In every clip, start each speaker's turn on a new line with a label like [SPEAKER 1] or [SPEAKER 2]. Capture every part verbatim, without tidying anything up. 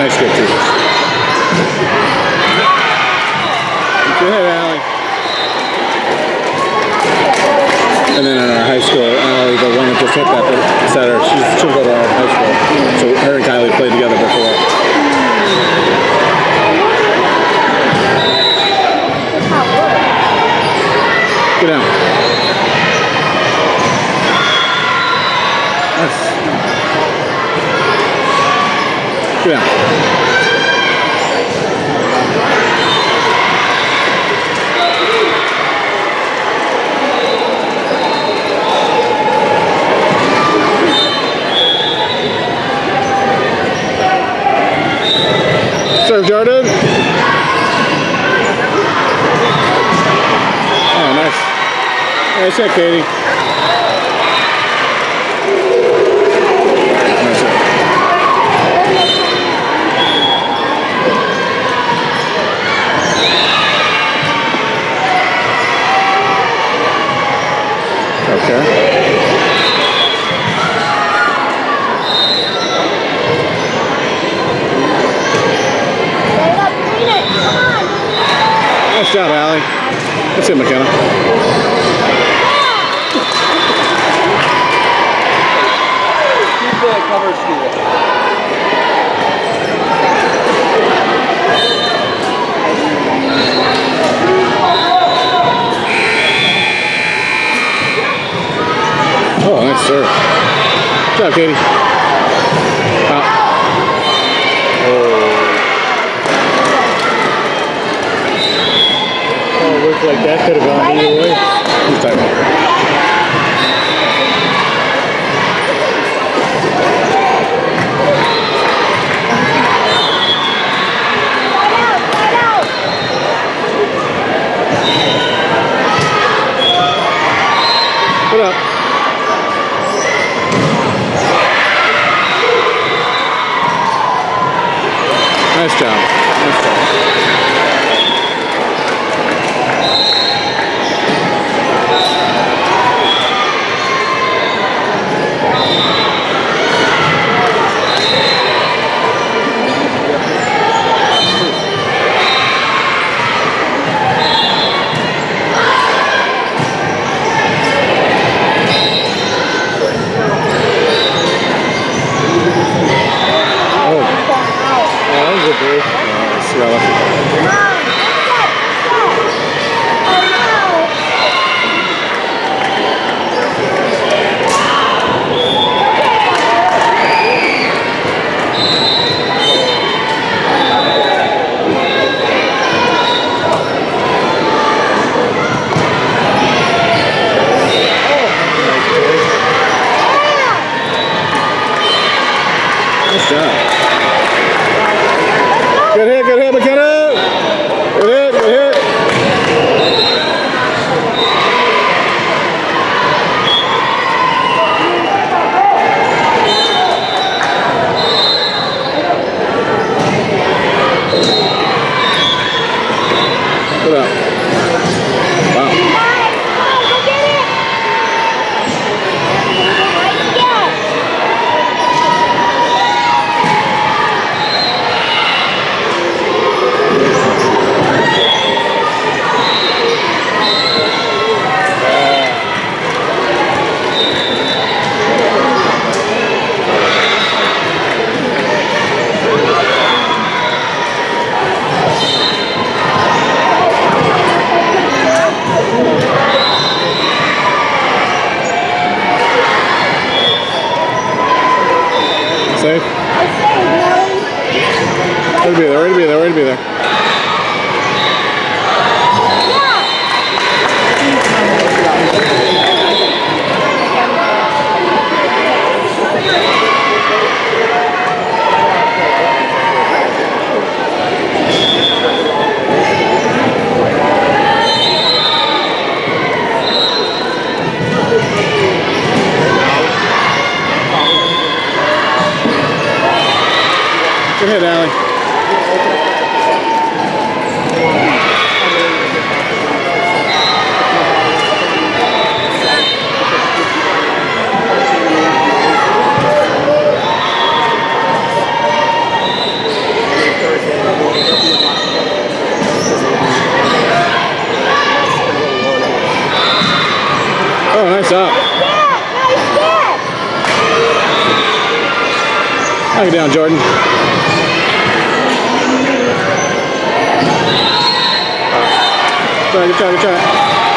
[SPEAKER 1] Nice good too. Go ahead, Allie. And then in our high school, Allie, the one that just hit that, said her, she's, she'll go to our high school. So her and Kylie played together before. Get down. Nice. Get down. Serve, Jordan. Oh, nice. Nice hit, Katie. Nice hit. Okay. Nice job, Allie. That's it, McKenna.
[SPEAKER 2] Keep the cover school.
[SPEAKER 1] Oh, nice serve. Good job, Katie. Out.
[SPEAKER 3] Looked like that could have gone either way.
[SPEAKER 1] Who's typing? Put up. Nice job. Nice job. Good hit, good hit, McKenna. Good hit, good hit. Put up. Wow. Safe? Ready to be there, ready to be there, ready to be there. Go ahead, Allie. Knock it down, Jordan. Try, good try, good try.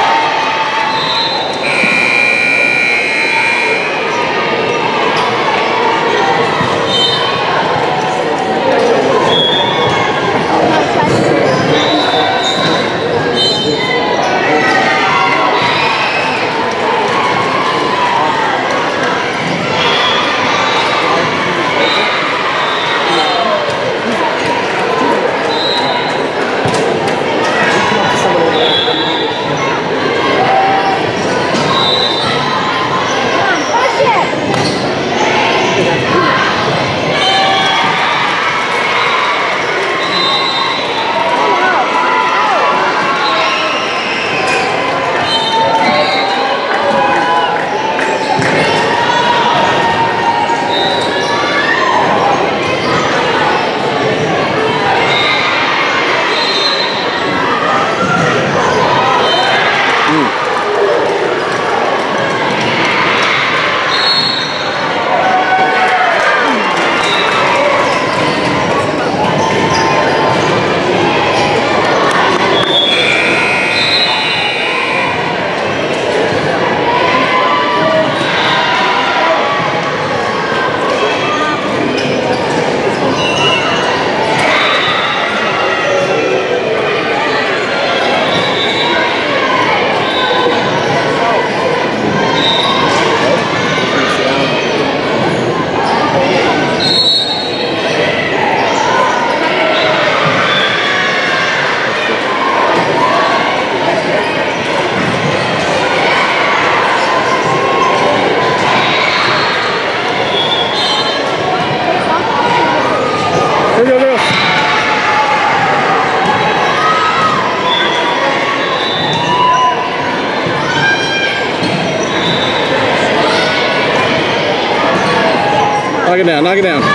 [SPEAKER 1] Knock it down, knock it down.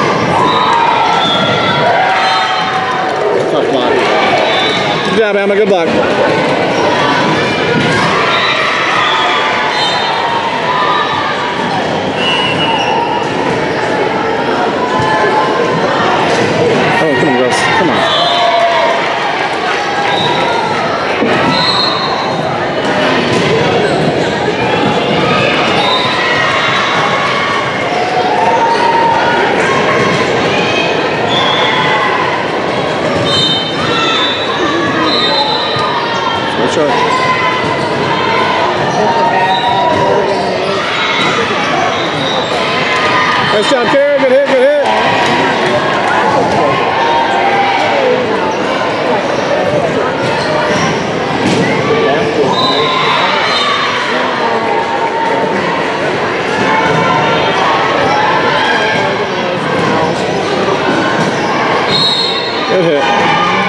[SPEAKER 1] Tough block. Good job, Emma, good luck. Oh, come on, girls, come on. Sure. Nice job, Kara. Good hit, good hit. Good hit.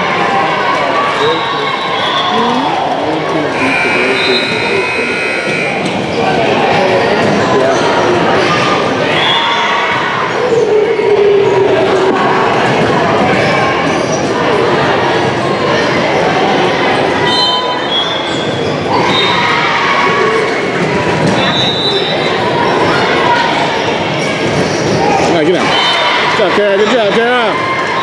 [SPEAKER 1] Get out. Good job, Kara. Good job, Kara.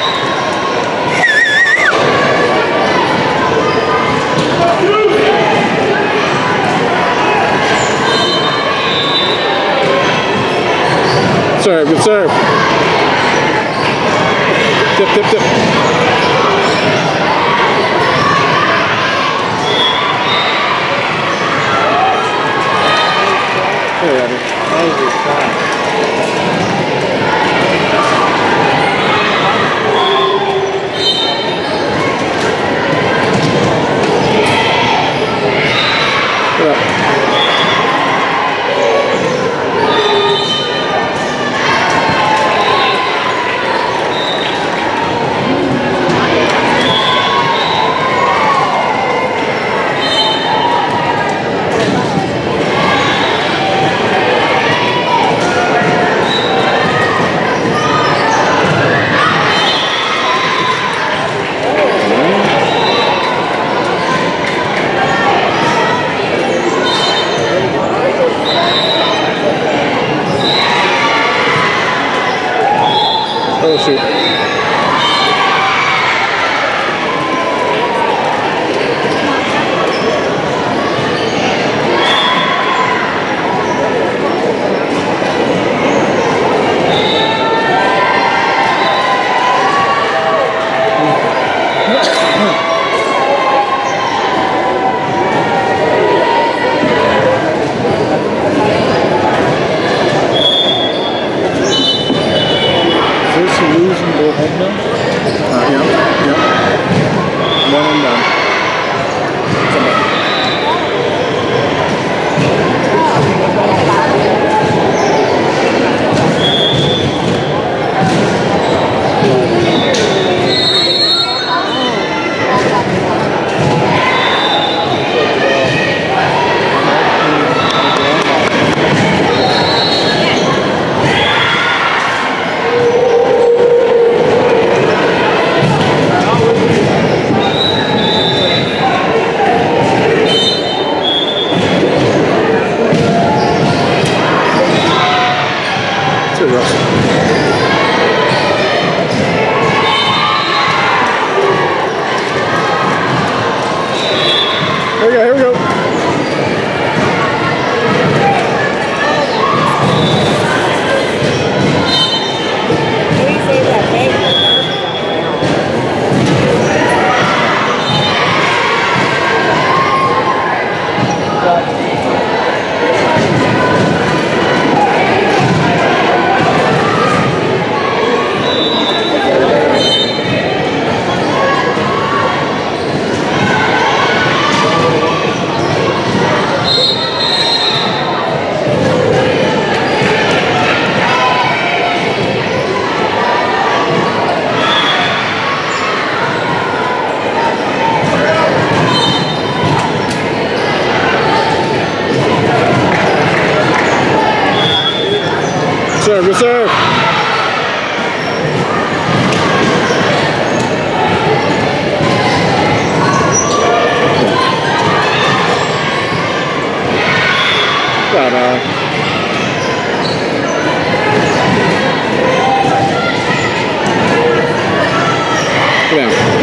[SPEAKER 1] Serve, good serve. Tip, tip, tip. Hey, Abby. That was your shot. Oh shoot. Serve, good serve. Ta-da. Yeah.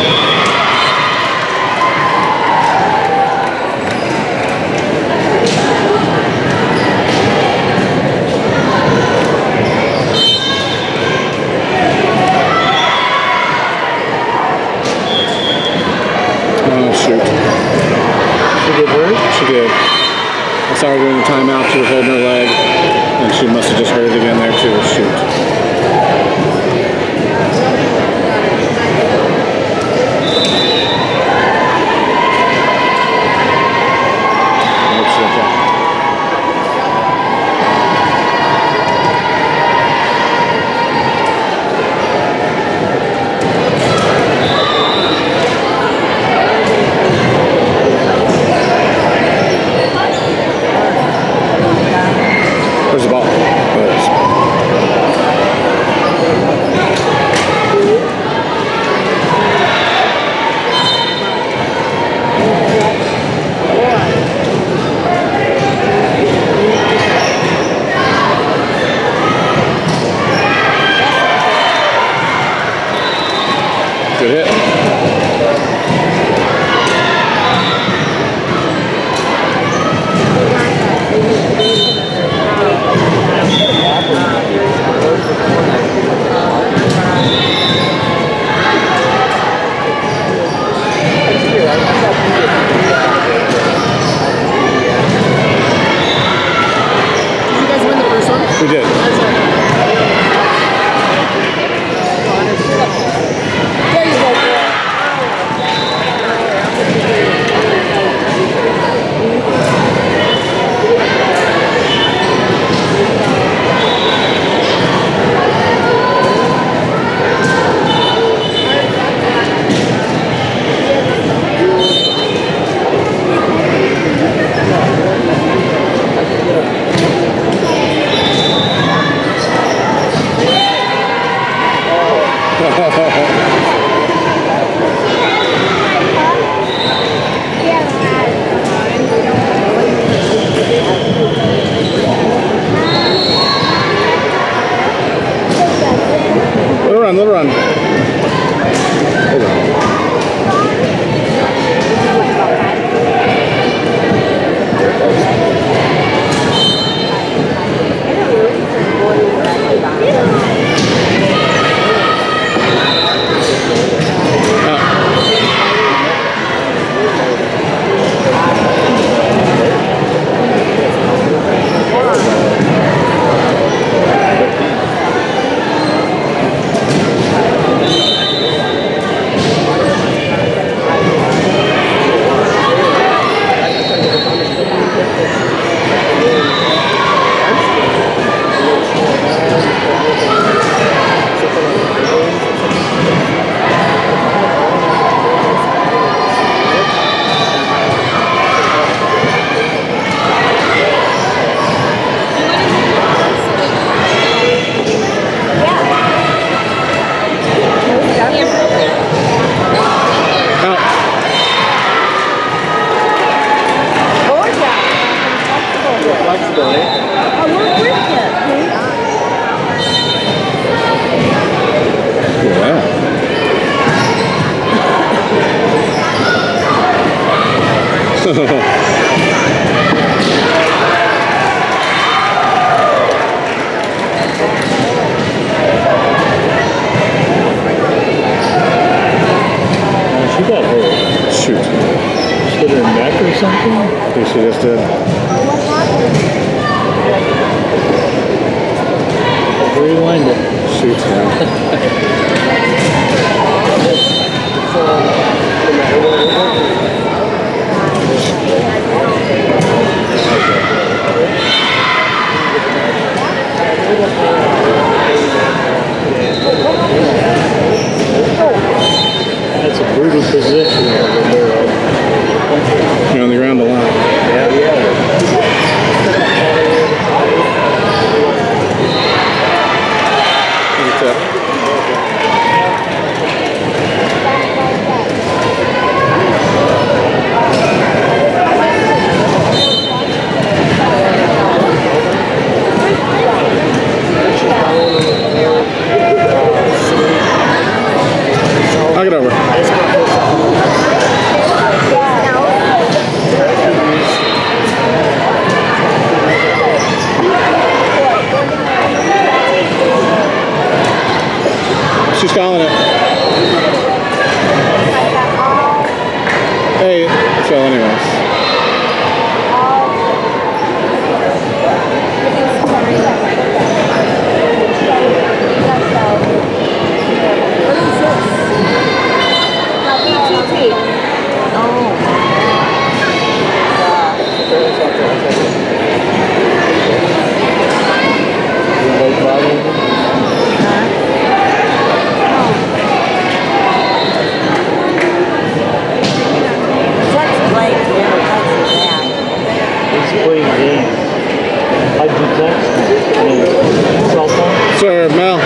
[SPEAKER 1] She did. I saw her doing the timeout. She was holding her leg, and she must have just heard it again there too. Shoot. Where's the ball? There it is. Good hit. We did. run, let her run. Hold on.
[SPEAKER 3] She got hurt.
[SPEAKER 1] Shoot.
[SPEAKER 3] She hit her neck or something?
[SPEAKER 1] I think she just did.
[SPEAKER 3] Rewind it.
[SPEAKER 1] Shoot, yeah.
[SPEAKER 3] That's a brutal position over there.
[SPEAKER 1] You're on the ground a lot.
[SPEAKER 3] Yeah, yeah.
[SPEAKER 1] That's it. Knock it over. She's calling it. Hey, it fell anyways. Sir, Mel.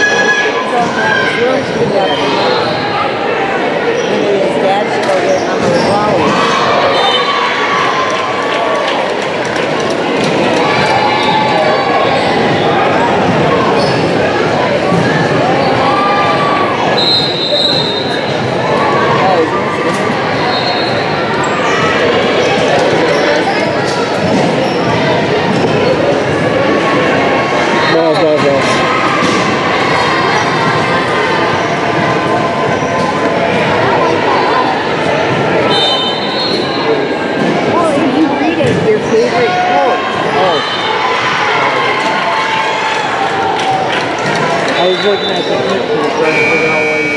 [SPEAKER 1] Balls, balls, balls.
[SPEAKER 2] Well, if you read it, your favorite quote.
[SPEAKER 3] Oh. I was looking at the picture trying to figure out why you